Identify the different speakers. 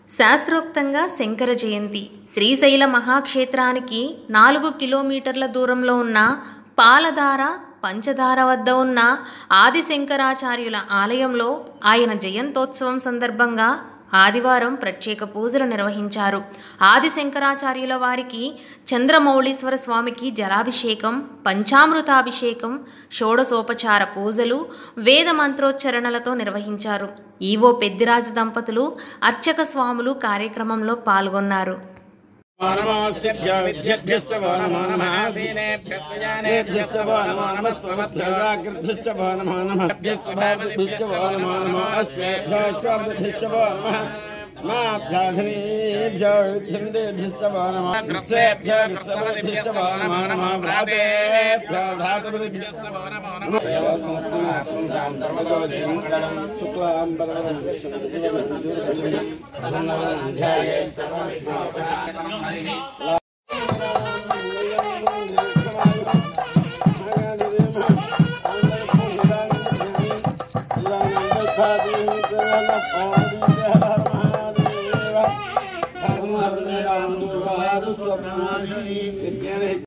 Speaker 1: శాస్త్రోక్తంగా శంకర జయంతి. శ్రీశైల మహాక్షేత్రానికి 4 కిలోమీటర్ల దూరంలో ఉన్న పాలధార పంచదార వద్ద ఉన్న ఆదిశంకరాచార్యుల ఆలయంలో ఆయన జయంతోత్సవం సందర్భంగా ఆదివారం ప్రత్యేక పూజలు నిర్వహించారు. ఆదిశంకరాచార్యుల వారికి చంద్రమౌళీశ్వర స్వామికి జలాభిషేకం, పంచామృతాభిషేకం, షోడశోపచార పూజలు, వేద మంత్రోచ్చరణలతో నిర్వహించారు. ఈవో పెద్దిరాజు దంపతులు, అర్చక స్వాములు కార్యక్రమంలో పాల్గొన్నారు.